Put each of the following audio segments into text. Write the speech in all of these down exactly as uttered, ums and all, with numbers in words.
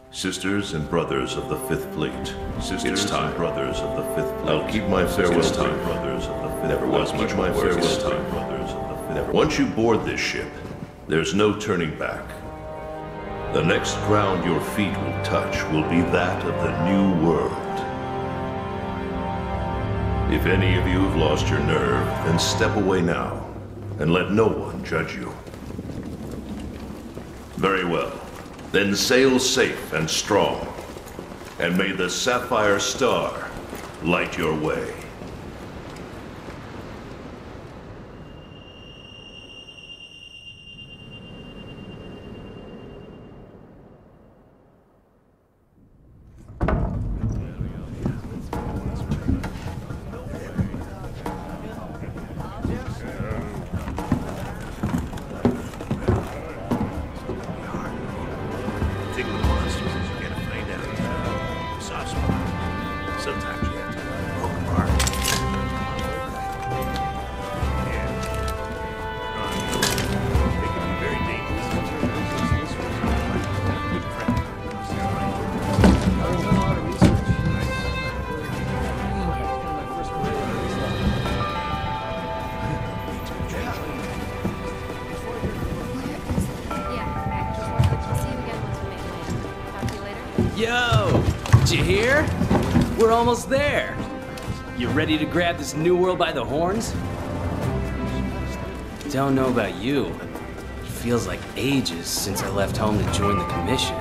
Sisters and brothers of the Fifth Fleet. Sisters It's time. and brothers of the Fifth Fleet. I'll keep my farewell Sisters time. and brothers of the Fifth Never Fleet. was I'll much keep my work. farewell It's time. time. Brothers of the Fifth Never. Once you board this ship, there's no turning back. The next ground your feet will touch will be that of the New World. If any of you have lost your nerve, then step away now, and let no one judge you. Very well. Then sail safe and strong, and may the Sapphire Star light your way. Yo! Did you hear? We're almost there. You ready to grab this new world by the horns? Don't know about you. It feels like ages since I left home to join the commission.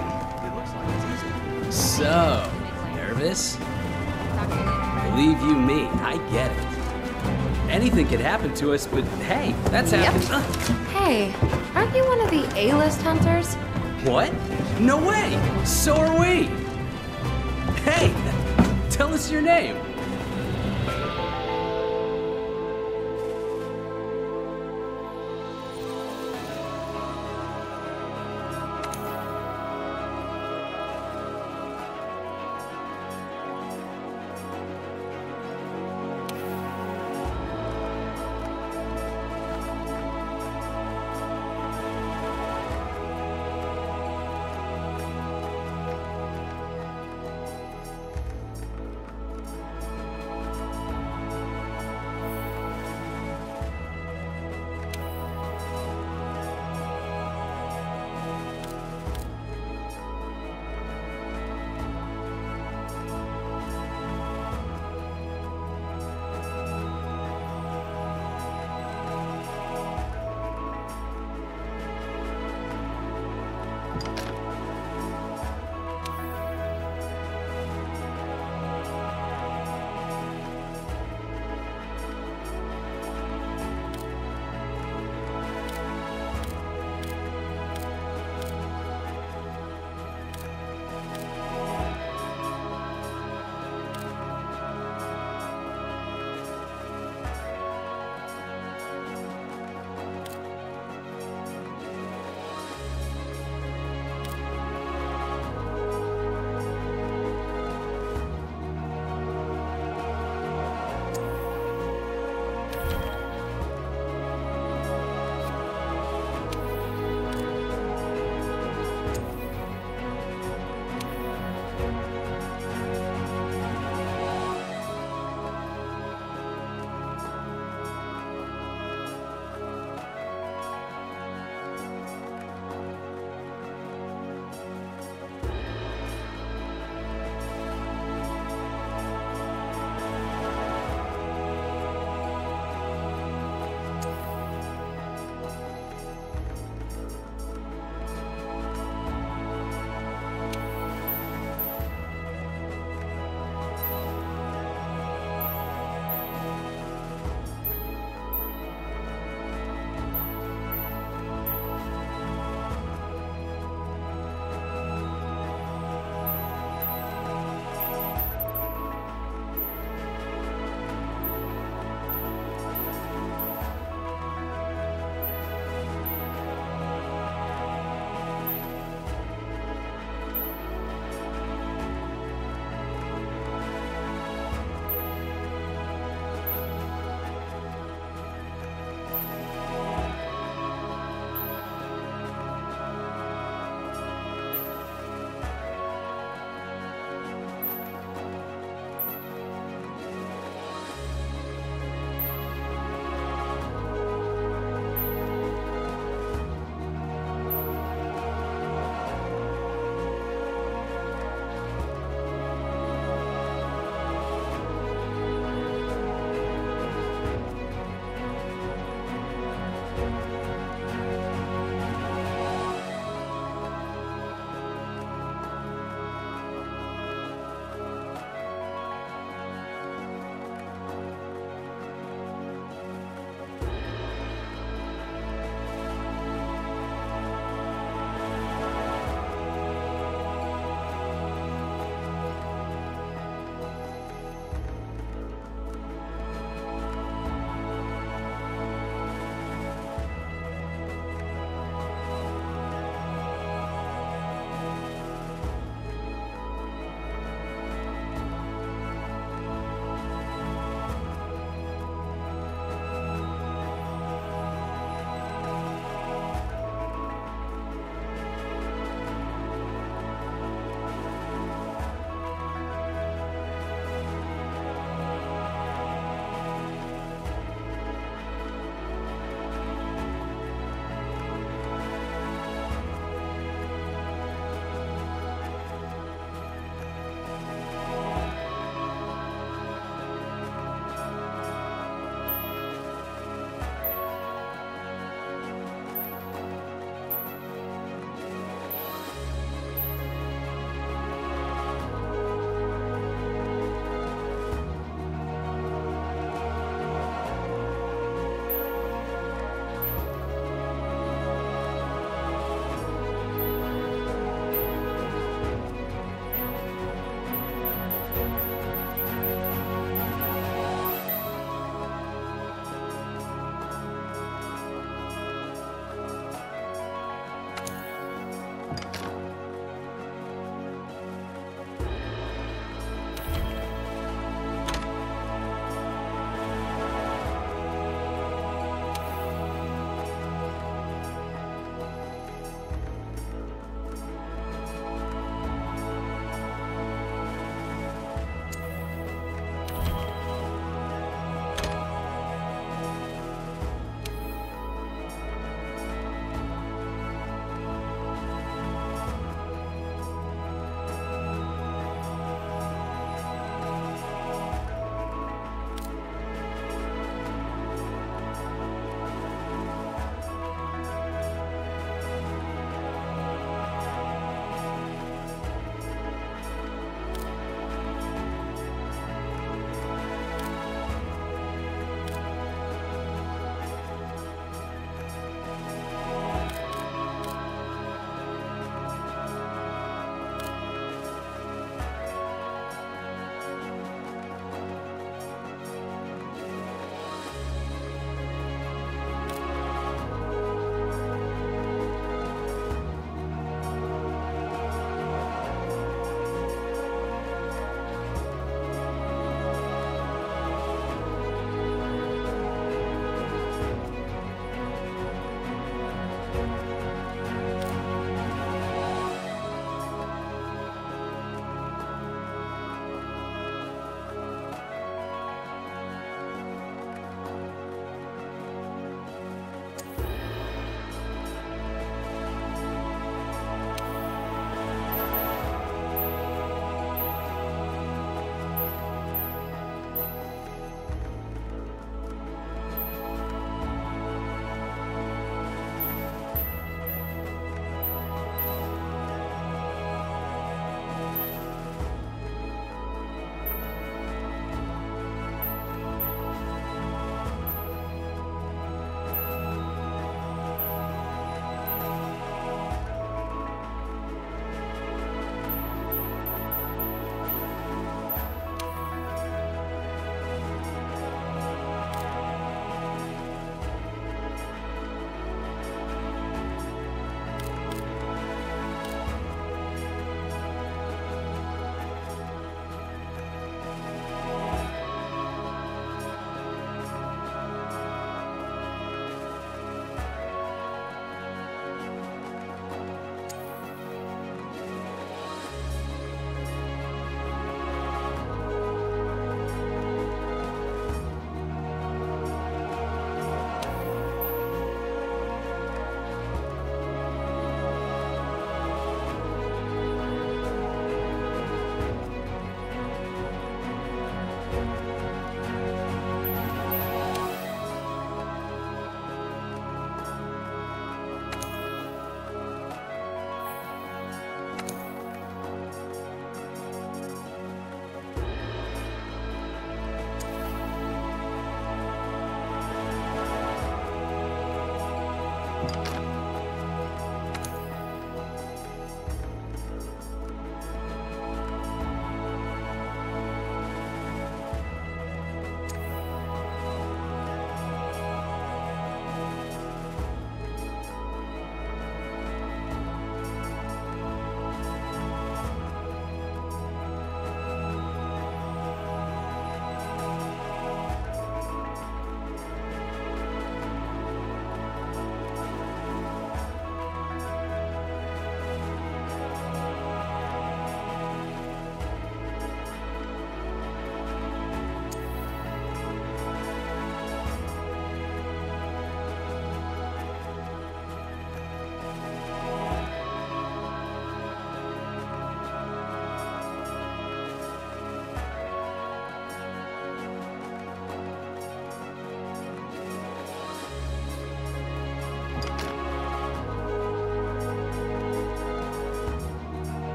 So, nervous? Believe you me, I get it. Anything could happen to us, but hey, that's Yep. happened. Uh, Hey, aren't you one of the A-list hunters? what? No way! So are we! Hey! Tell us your name!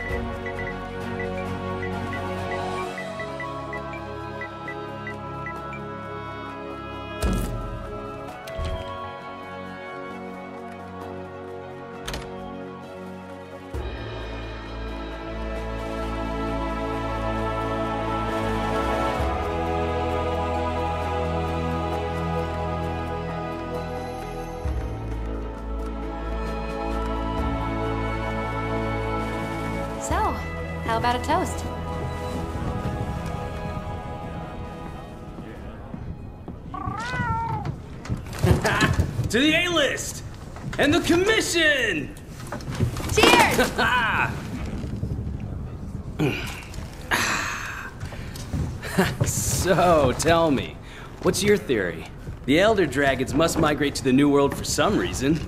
So, how about a toast? To the A-list! And the commission! Cheers! So, tell me, what's your theory? The Elder Dragons must migrate to the New World for some reason.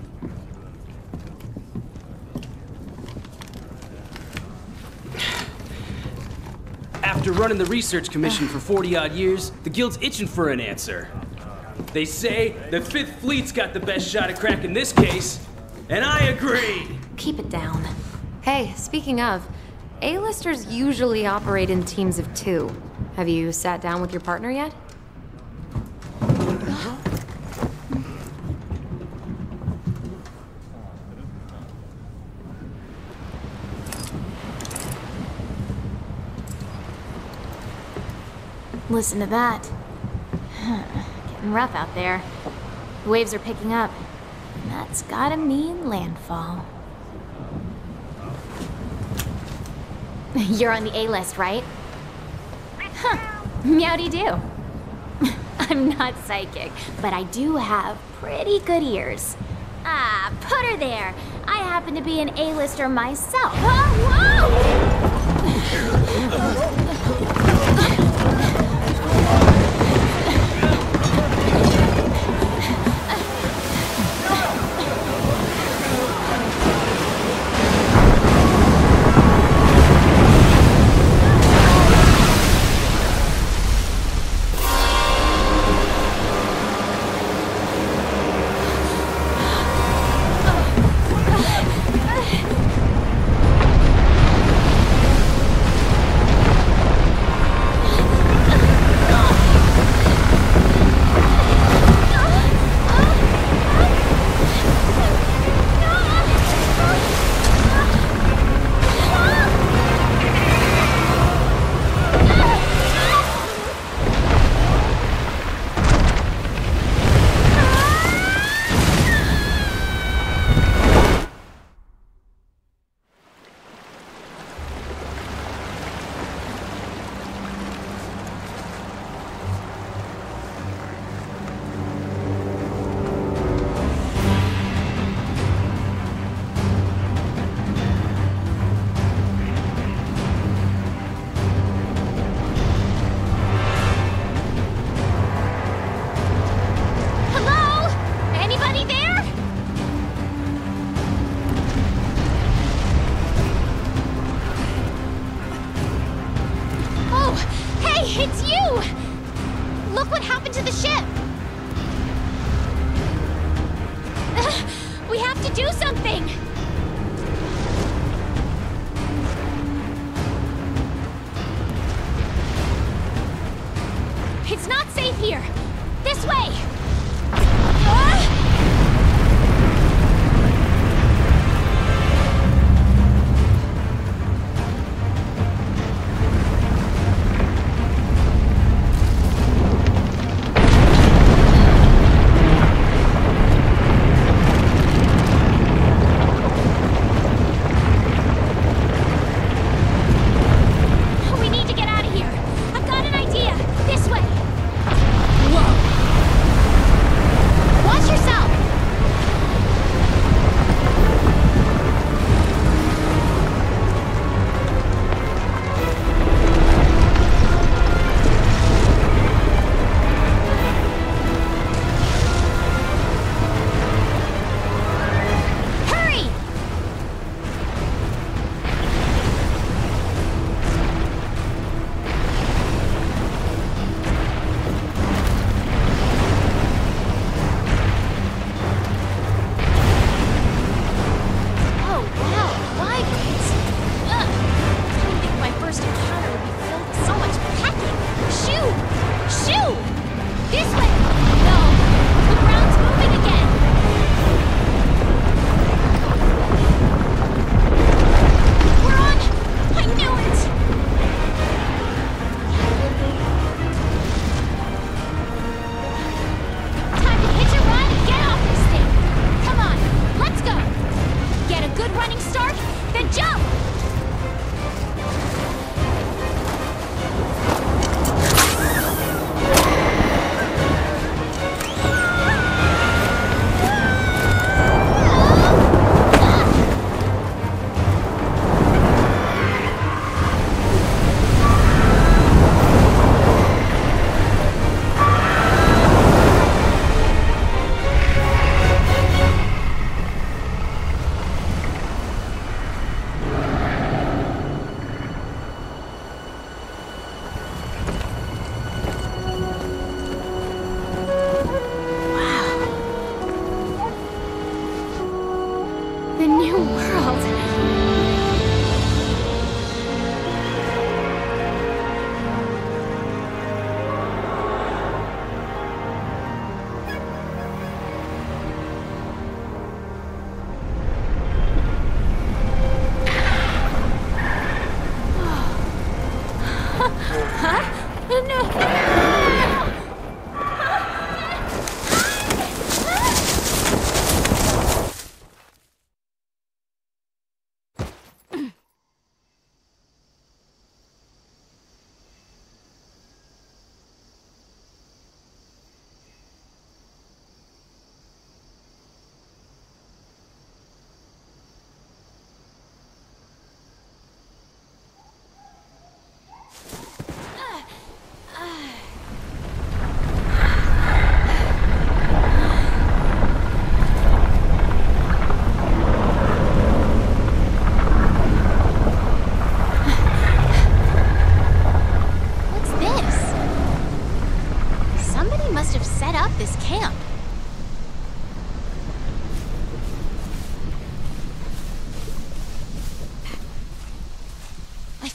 After running the research commission for forty odd years, the guild's itching for an answer. They say the Fifth Fleet's got the best shot at cracking this case, and I agree! Keep it down. Hey, speaking of, A-listers usually operate in teams of two. Have you sat down with your partner yet? Listen to that. Getting rough out there. The waves are picking up. And that's gotta mean landfall. You're on the A-list, right? Huh. Meowdy-doo. I'm not psychic, but I do have pretty good ears. Ah, put her there. I happen to be an A-lister myself. Oh, whoa!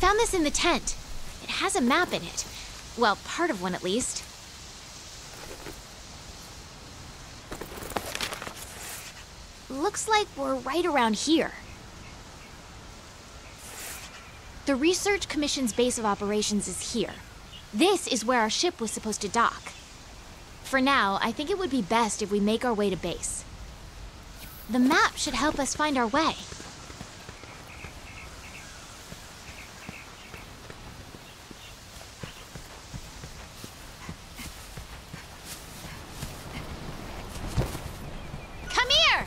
found this in the tent. It has a map in it. Well, part of one at least. Looks like we're right around here. The Research Commission's base of operations is here. This is where our ship was supposed to dock. For now, I think it would be best if we make our way to base. The map should help us find our way. Come here!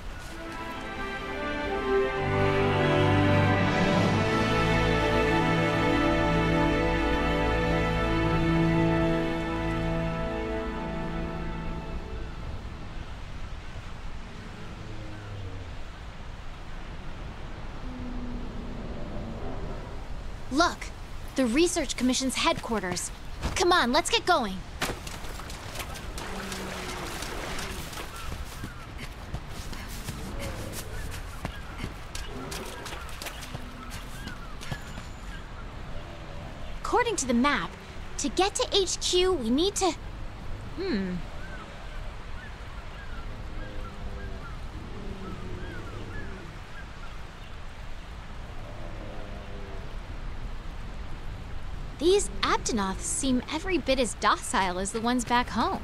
Look, the Research Commission's headquarters. Come on, let's get going. According to the map, to get to H Q, we need to... Hmm. These Aptonoths seem every bit as docile as the ones back home.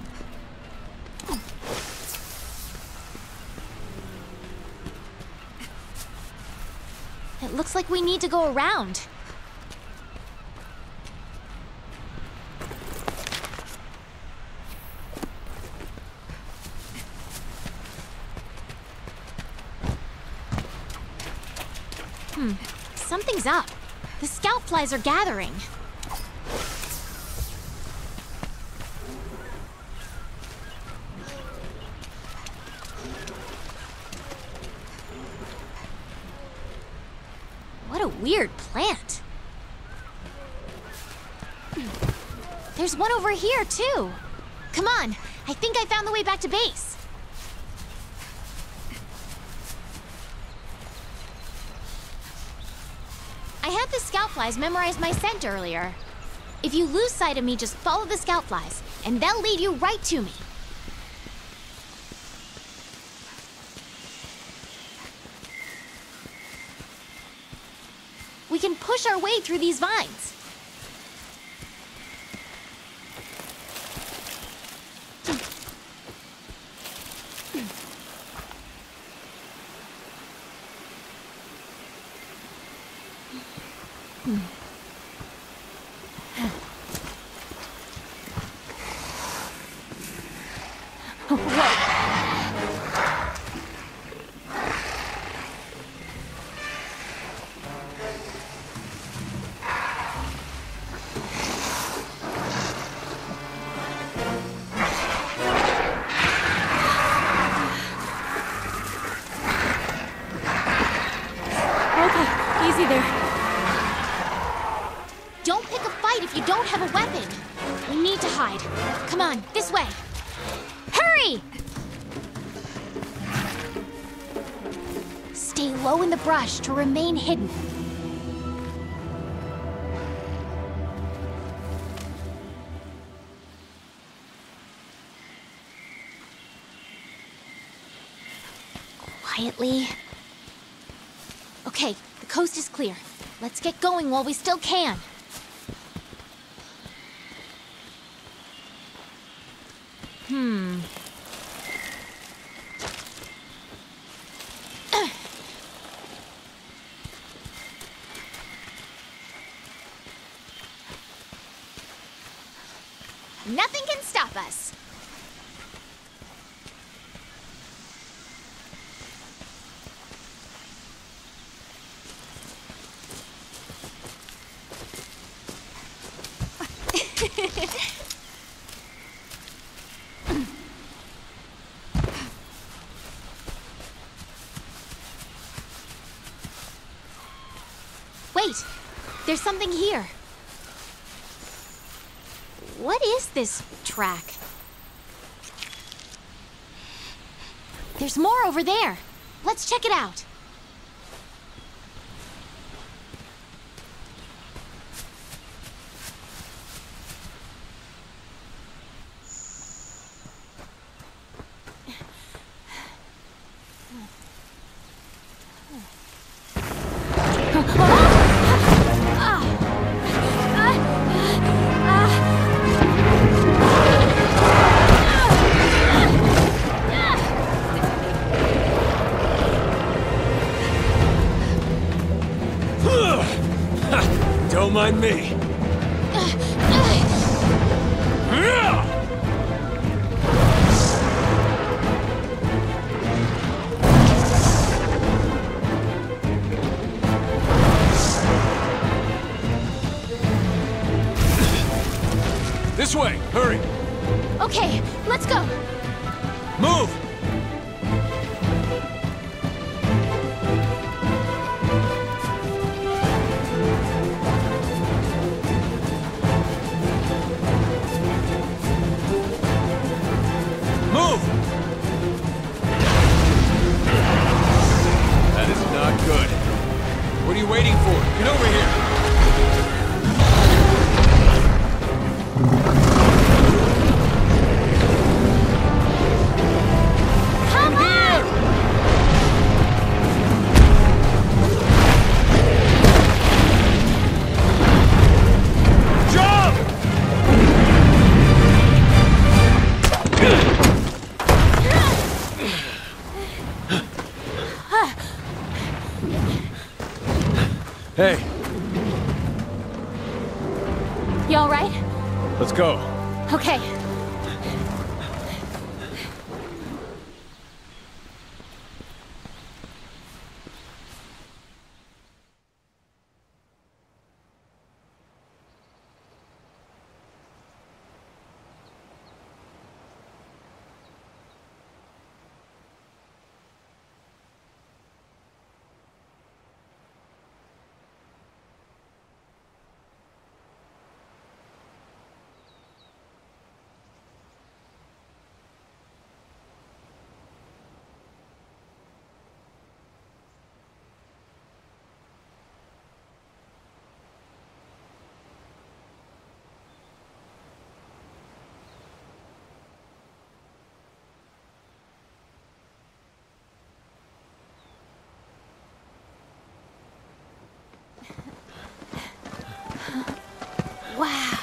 It looks like we need to go around. Hmm, something's up. The scout flies are gathering. What a weird plant. There's one over here, too. Come on, I think I found the way back to base. I had the scout flies memorize my scent earlier. If you lose sight of me, just follow the scout flies, and they'll lead you right to me. We can push our way through these vines. Easy there. Don't pick a fight if you don't have a weapon. We need to hide. Come on, this way. Hurry! Stay low in the brush to remain hidden. Quietly. Okay, the coast is clear. Let's get going while we still can. Hmm. Nothing can stop us. Wait, there's something here. What is this track? There's more over there. Let's check it out. Don't mind me. This way, hurry. Okay, let's go. Move! Move! That is not good. What are you waiting for? Get over here! Hey. You all right? Let's go. Okay. Wow.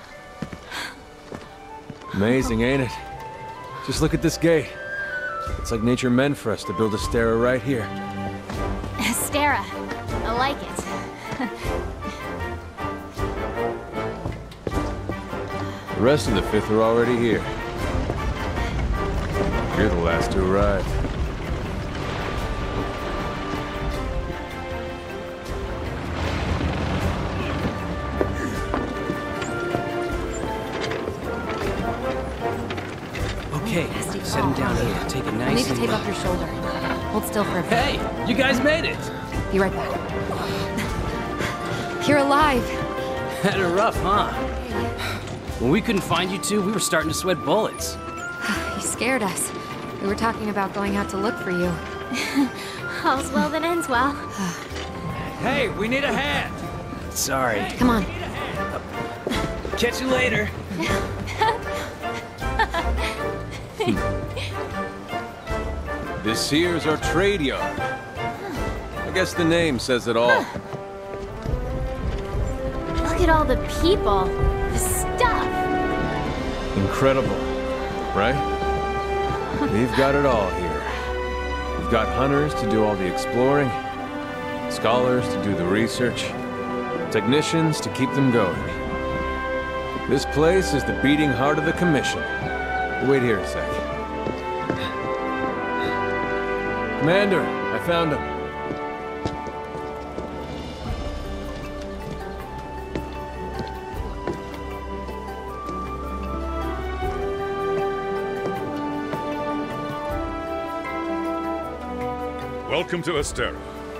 Amazing, ain't it? Just look at this gate. It's like nature meant for us to build a Stera right here. Stera. I like it. The rest of the Fifth are already here. You're the last to arrive. Okay, set him down here. Take it I nice need to and tape low. up your shoulder. Hold still for a bit. Hey, you guys made it! Be right back. You're alive. Had it rough, huh? When we couldn't find you two, we were starting to sweat bullets. You scared us. We were talking about going out to look for you. All's well that ends well. Hey, we need a hand! Sorry. Come on. Catch you later. This here is our trade yard. I guess the name says it all. Look at all the people. The stuff. Incredible, right? We've got it all here. We've got hunters to do all the exploring, scholars to do the research, technicians to keep them going. This place is the beating heart of the Commission. Wait here a sec. Commander, I found him. Welcome to Astera.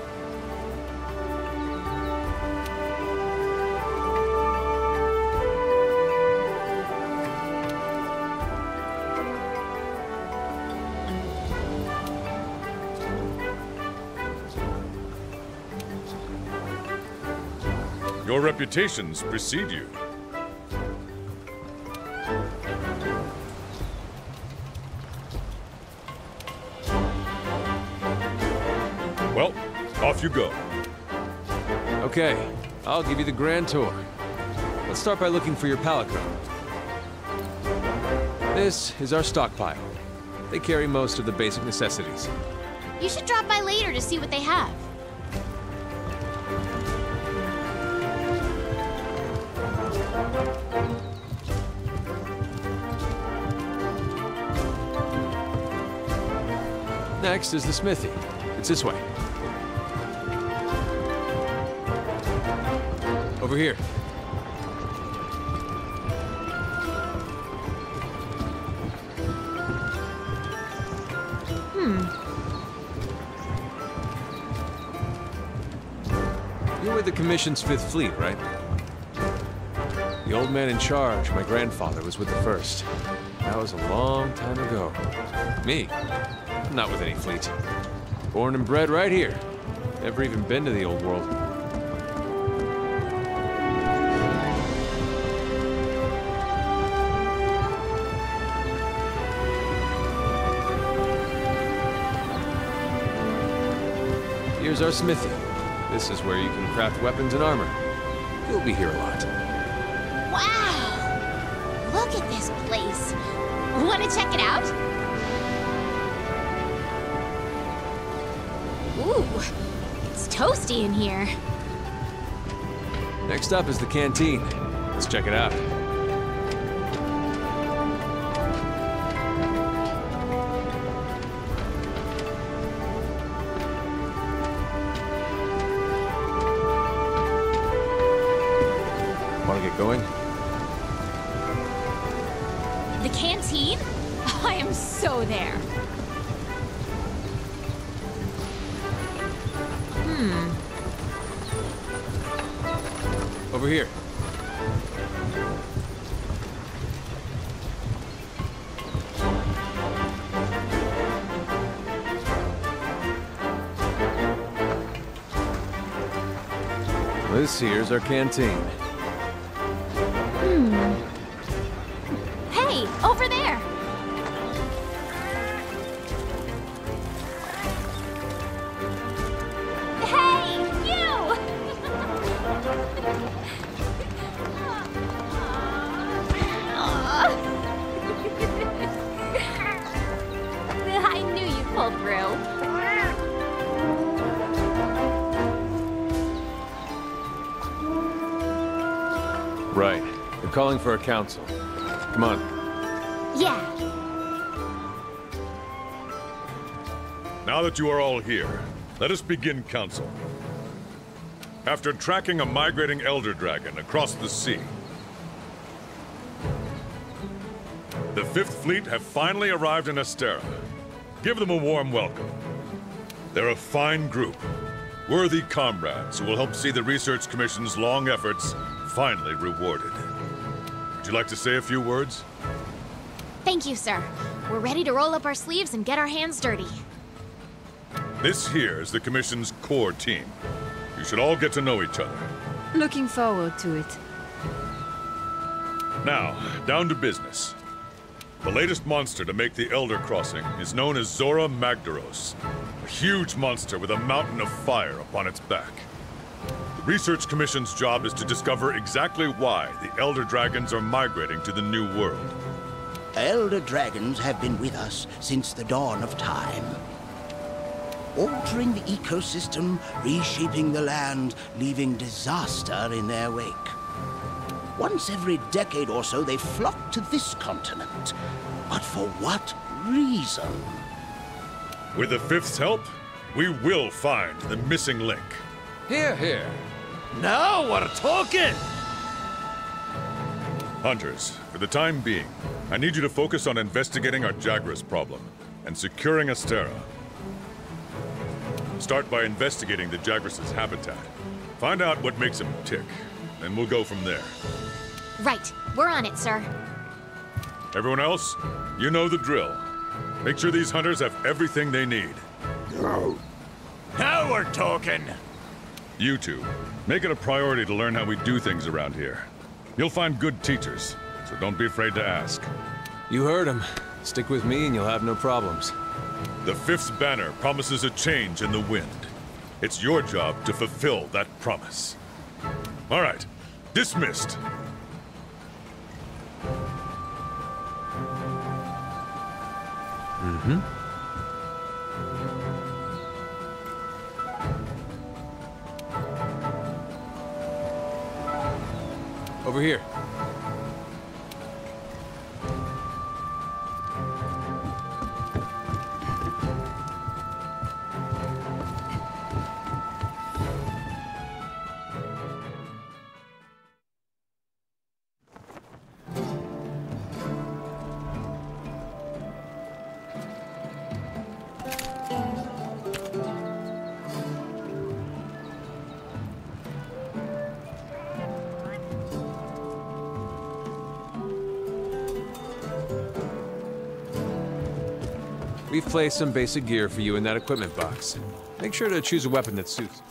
Your reputations precede you. Well, off you go. Okay, I'll give you the grand tour. Let's start by looking for your Palico. This is our stockpile. They carry most of the basic necessities. You should drop by later to see what they have. next is the smithy. It's this way. Over here. You're with the Commission's Fifth Fleet, right? The old man in charge, my grandfather, was with the First. That was a long time ago. Me? I'm not with any fleet. Born and bred right here. Never even been to the old world. Here's our smithy. This is where you can craft weapons and armor. You'll be here a lot. Wow! Look at this place. Want to check it out? Ooh, it's toasty in here. Next up is the canteen. Let's check it out. Want to get going? The canteen? I am so there. Hmm. Over here. This here's our canteen. Hey, over there! Hey, you! I knew you'd pull through. Right. They're calling for a council. Come on. Yeah. Now that you are all here, let us begin council. After tracking a migrating Elder Dragon across the sea, the Fifth Fleet have finally arrived in Astera. Give them a warm welcome. They're a fine group, worthy comrades who will help see the Research Commission's long efforts finally rewarded. Would you like to say a few words? Thank you, sir. We're ready to roll up our sleeves and get our hands dirty. This here is the Commission's core team. You should all get to know each other. Looking forward to it. Now, down to business. The latest monster to make the Elder Crossing is known as Zora Magdaros, a huge monster with a mountain of fire upon its back. The Research Commission's job is to discover exactly why the Elder Dragons are migrating to the New World. Elder Dragons have been with us since the dawn of time. Altering the ecosystem, reshaping the land, leaving disaster in their wake. Once every decade or so, they flock to this continent. But for what reason? With the Fifth's help, we will find the missing link. Here, here. Now we're talking! Hunters, for the time being, I need you to focus on investigating our Jagras problem and securing Astera. Start by investigating the Jagras' habitat. Find out what makes them tick, and we'll go from there. Right. We're on it, sir. Everyone else, you know the drill. Make sure these hunters have everything they need. Now we're talking! You two, make it a priority to learn how we do things around here. You'll find good teachers, so don't be afraid to ask. You heard him. Stick with me and you'll have no problems. The Fifth's banner promises a change in the wind. It's your job to fulfill that promise. All right, dismissed. Mm-hmm. Over here. We've placed some basic gear for you in that equipment box. Make sure to choose a weapon that suits.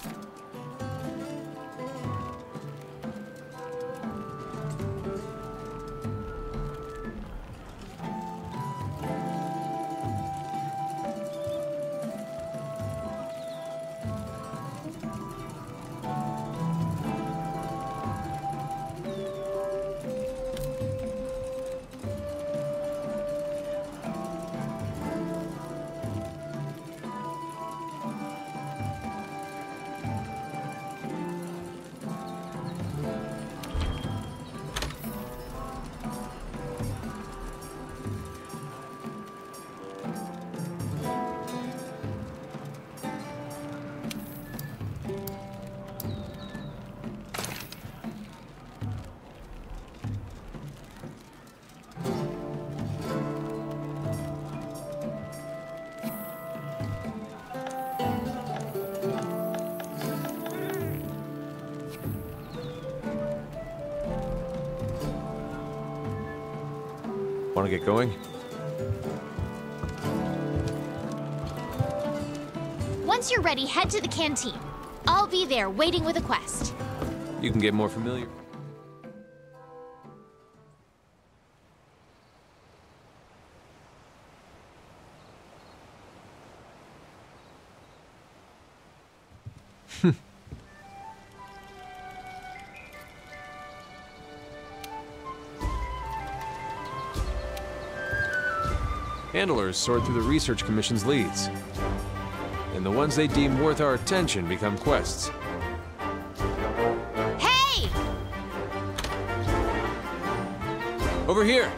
Want to get going? Once you're ready, head to the canteen. I'll be there waiting with a quest. You can get more familiar. Handlers sort through the Research Commission's leads. And the ones they deem worth our attention become quests. Hey! Over here!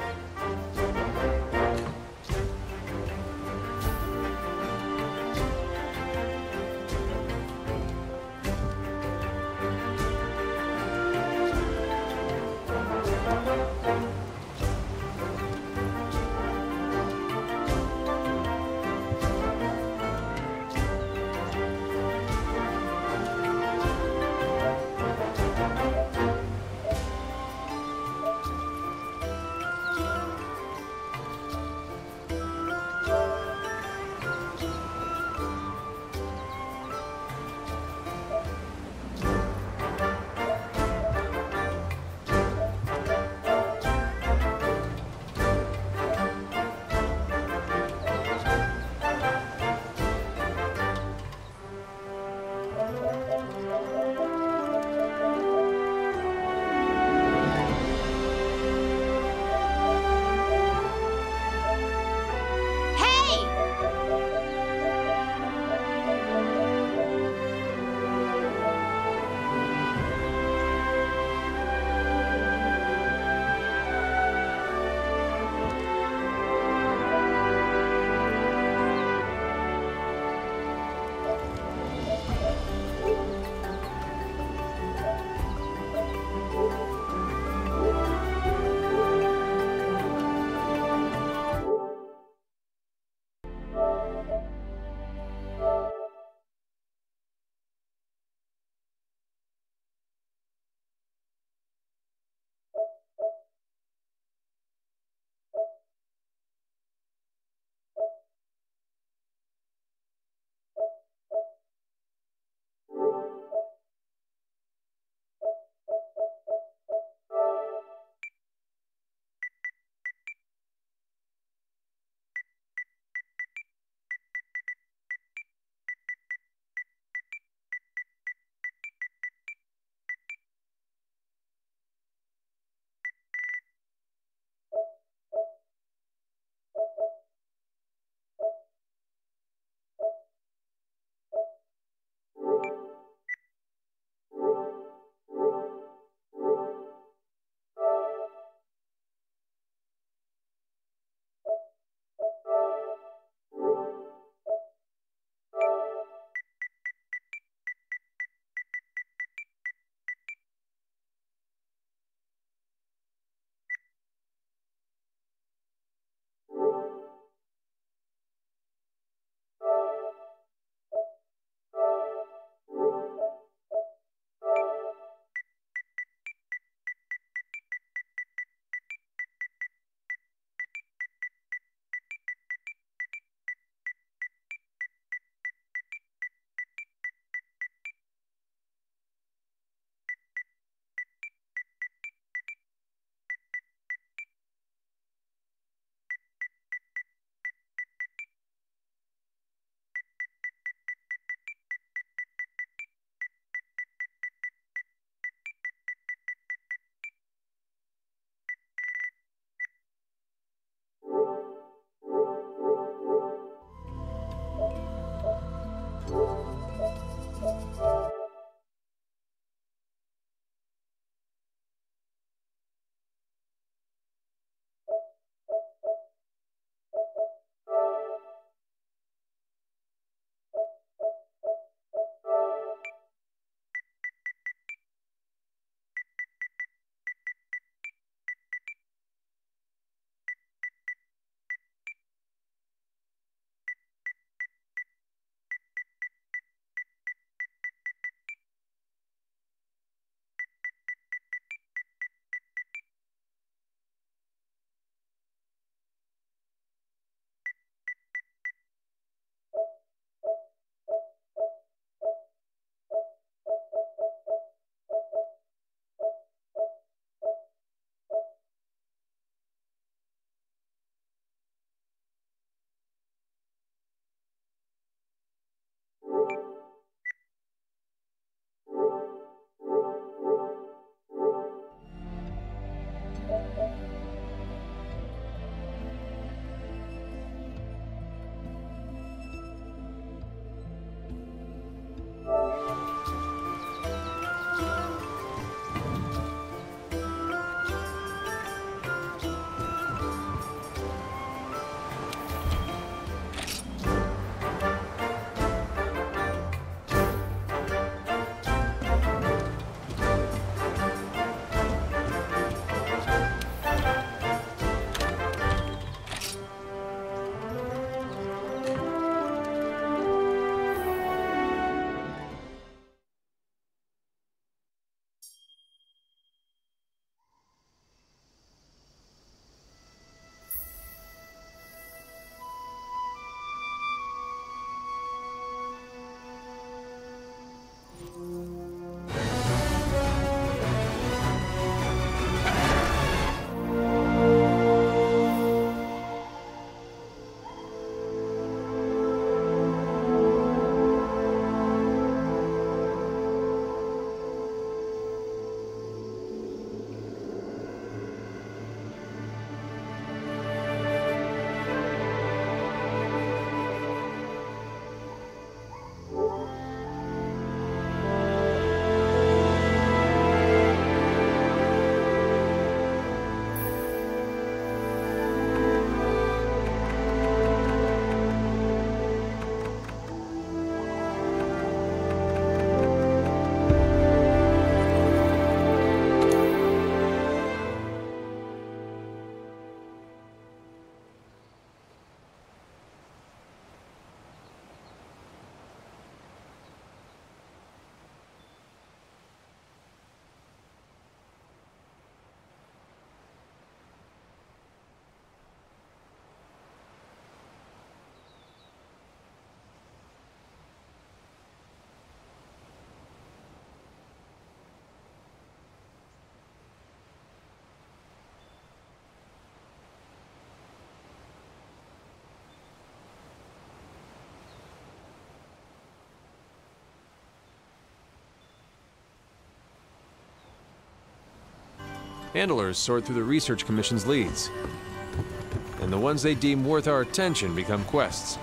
Handlers sort through the Research Commission's leads. And the ones they deem worth our attention become quests.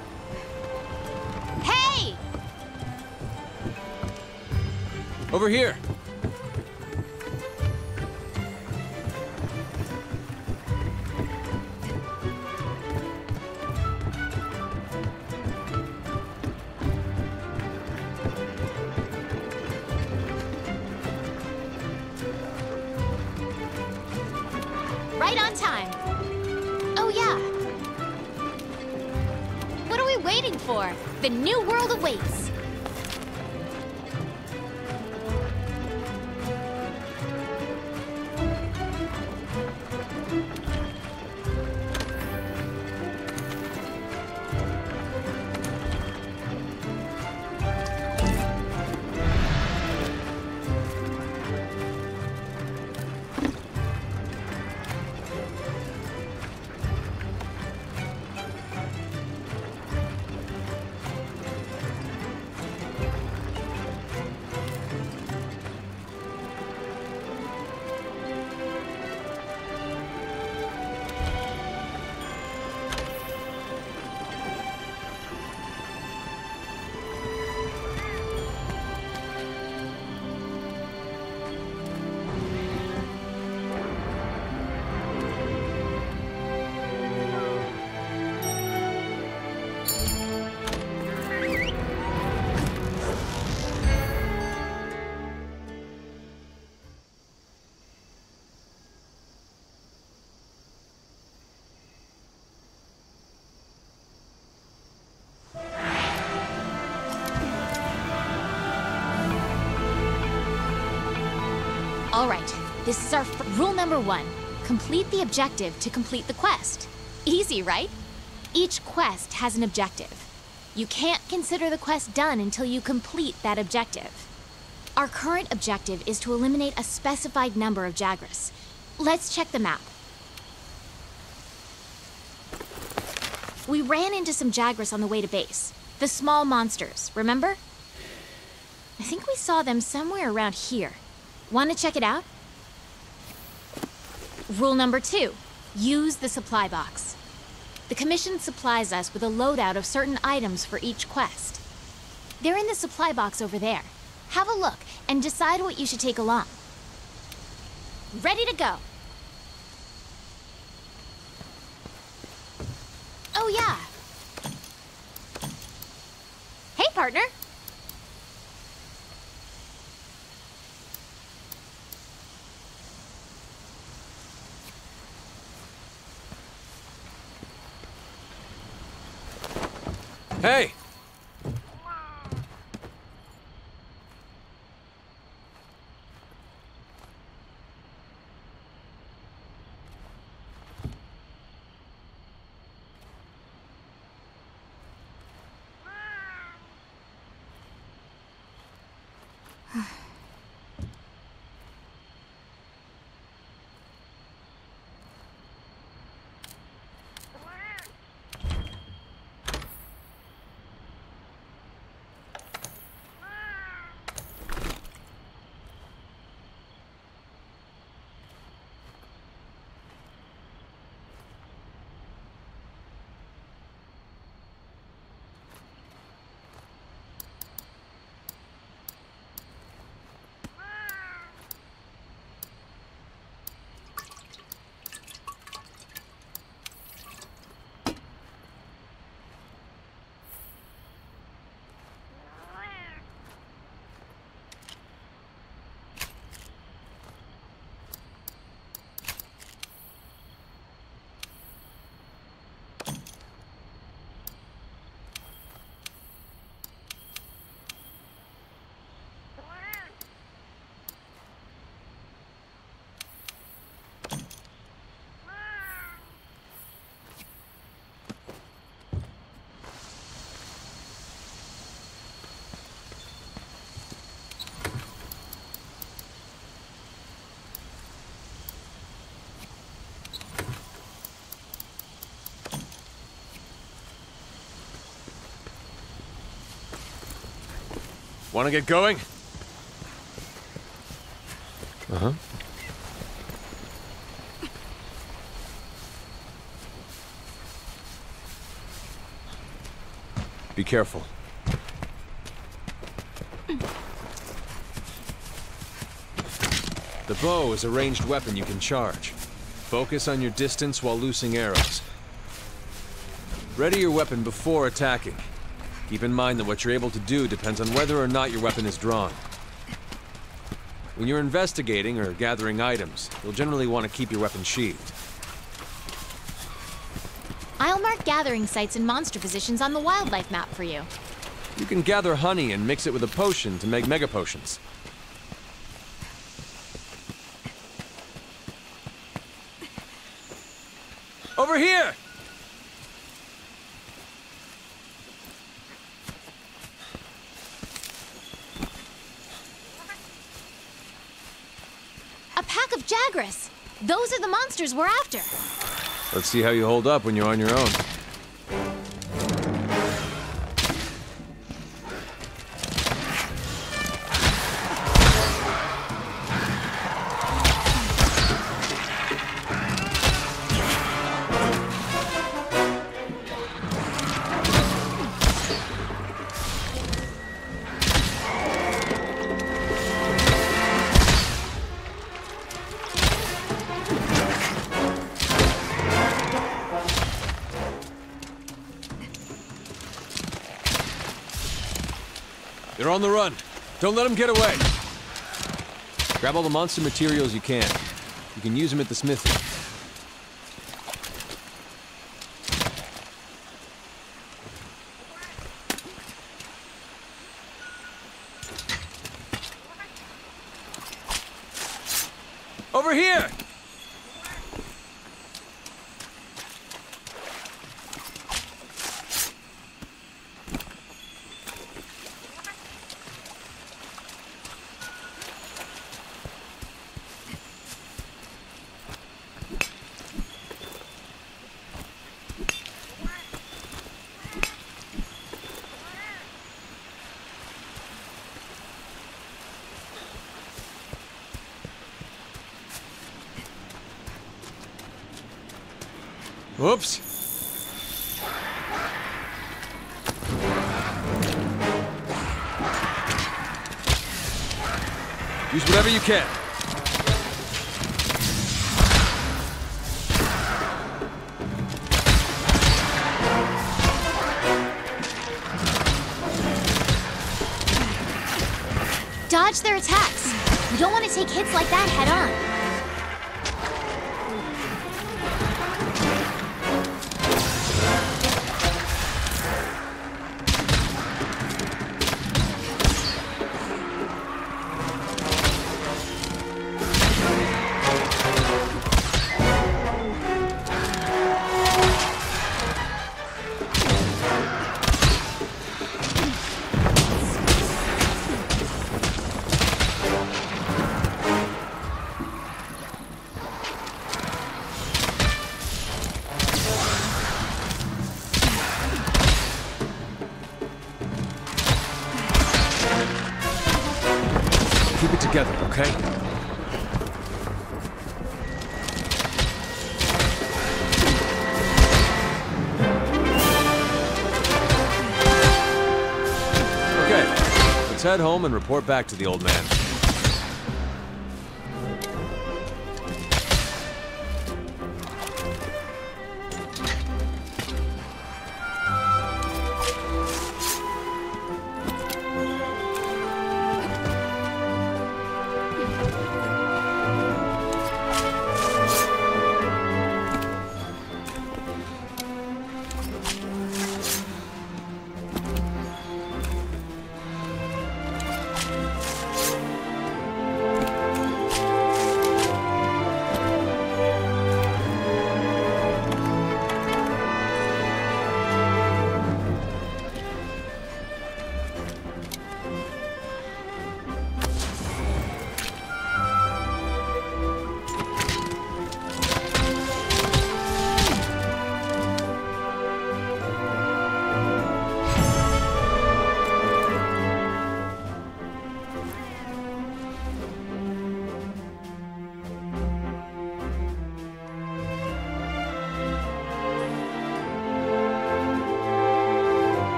Hey! Over here! Right on time. Oh, yeah. What are we waiting for? The new world awaits. All right, this is our f- rule number one. Complete the objective to complete the quest. Easy, right? Each quest has an objective. You can't consider the quest done until you complete that objective. Our current objective is to eliminate a specified number of Jagras. Let's check the map. We ran into some Jagras on the way to base. The small monsters, remember? I think we saw them somewhere around here. Want to check it out? Rule number two, use the supply box. The Commission supplies us with a loadout of certain items for each quest. They're in the supply box over there. Have a look and decide what you should take along. Ready to go. Oh yeah. Hey, partner. Hey! Want to get going? Uh-huh. careful. The bow is a ranged weapon you can charge. Focus on your distance while loosing arrows. Ready your weapon before attacking. Keep in mind that what you're able to do depends on whether or not your weapon is drawn. When you're investigating or gathering items, you'll generally want to keep your weapon sheathed. I'll mark gathering sites and monster positions on the wildlife map for you. You can gather honey and mix it with a potion to make mega potions. Over here! A pack of Jagras! Those are the monsters we're after! Let's see how you hold up when you're on your own. They're on the run. Don't let them get away. Grab all the monster materials you can. You can use them at the smithy. Over here! Whoops. Use whatever you can. Dodge their attacks. You don't want to take hits like that head on. Keep it together, okay? Okay, let's head home and report back to the old man.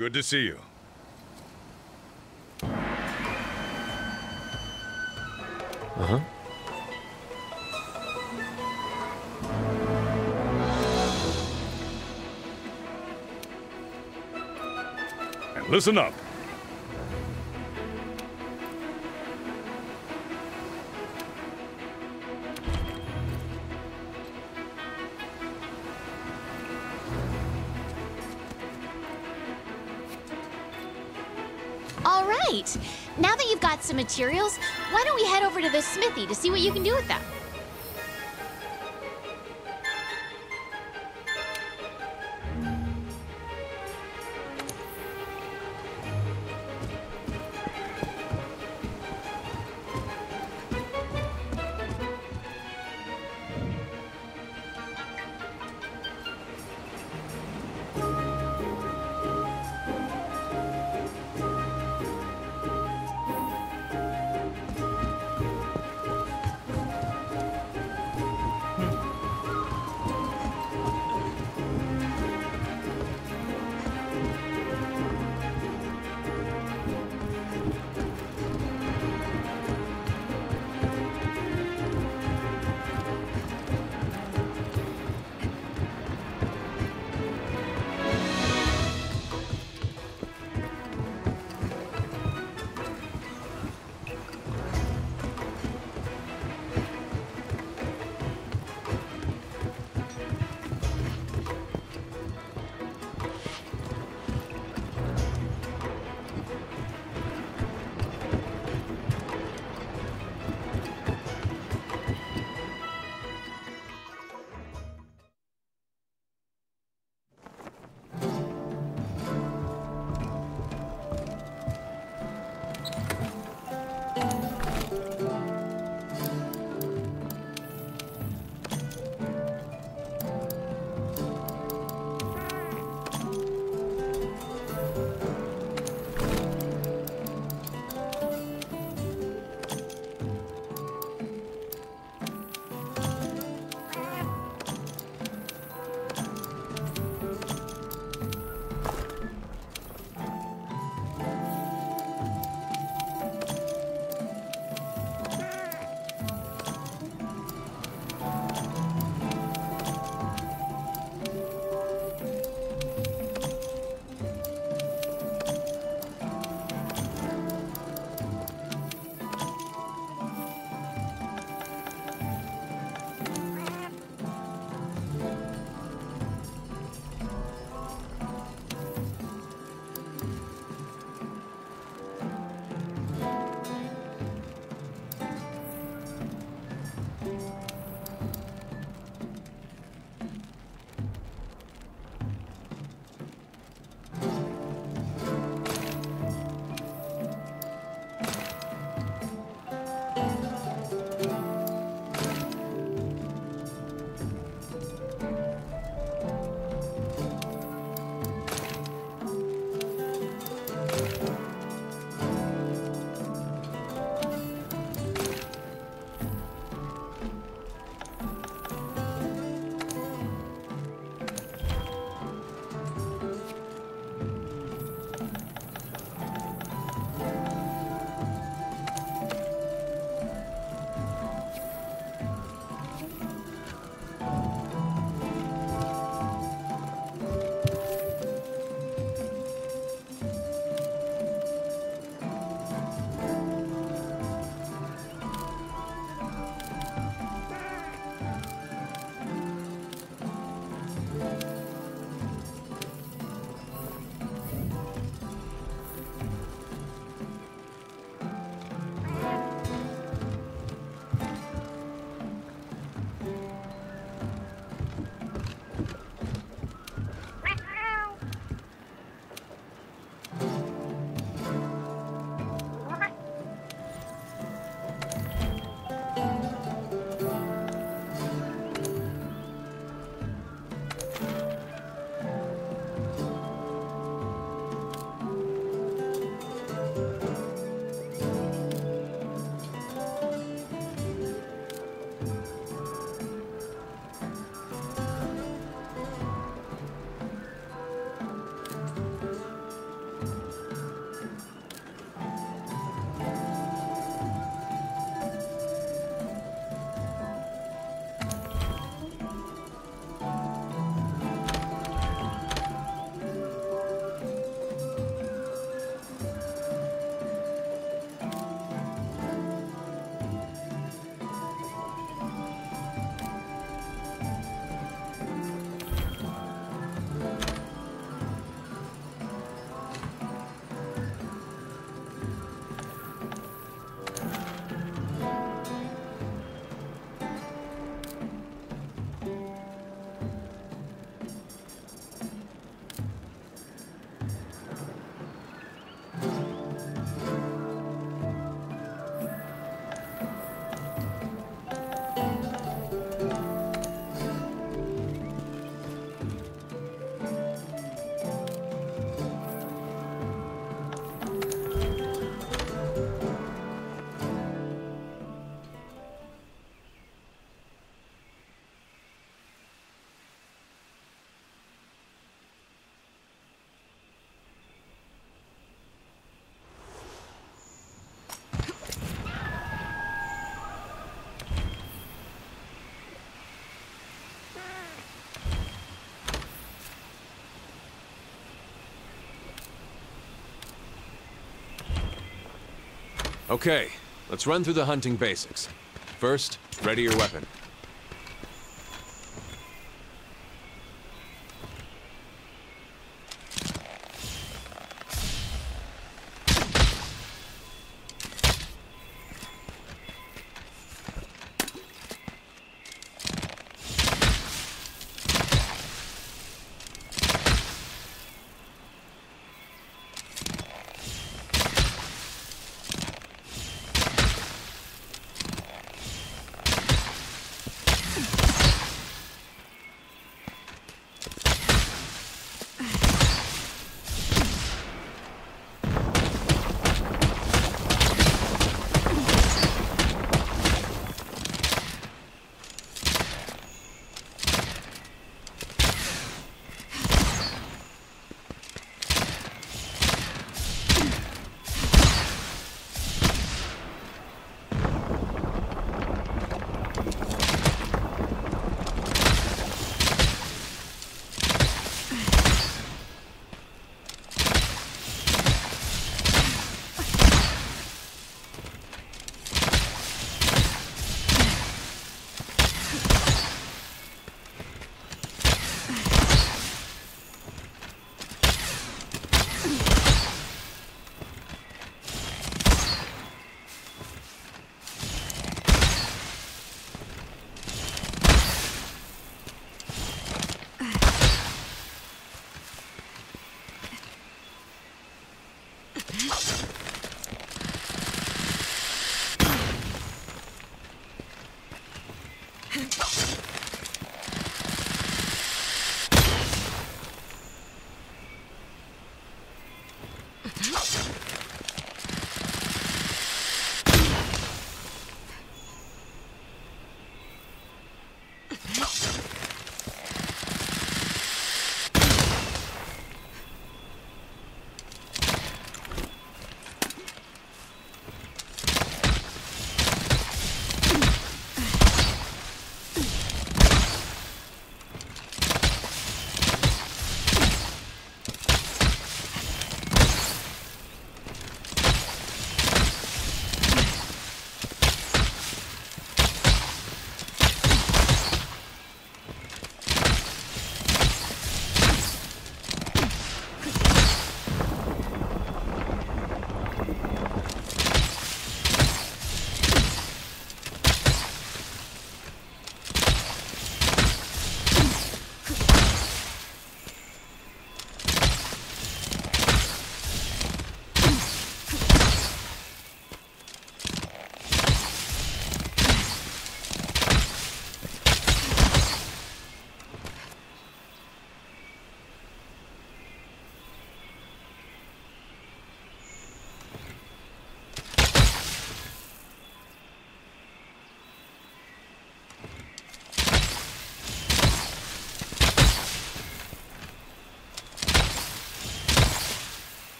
Good to see you. Uh-huh. And listen up. All right. Now that you've got some materials, why don't we head over to the smithy to see what you can do with them? Okay, let's run through the hunting basics. First, ready your weapon.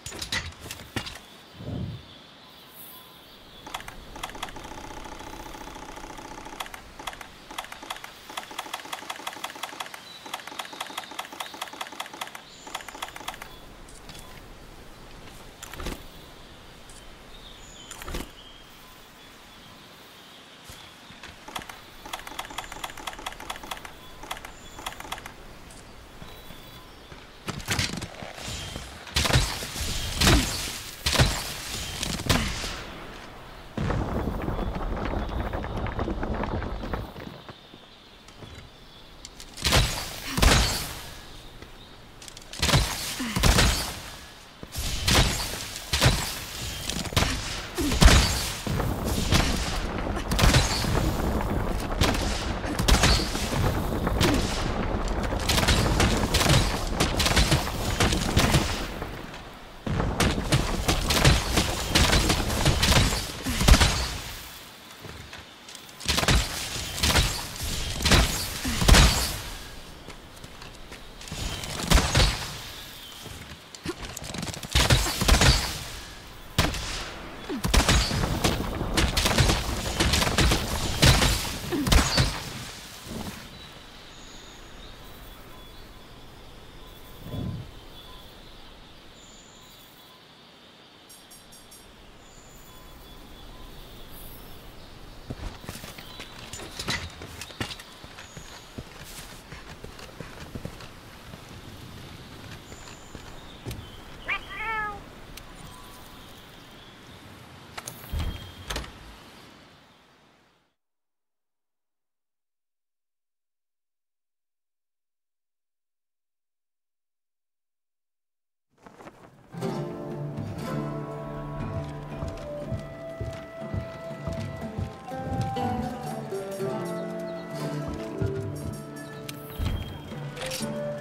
you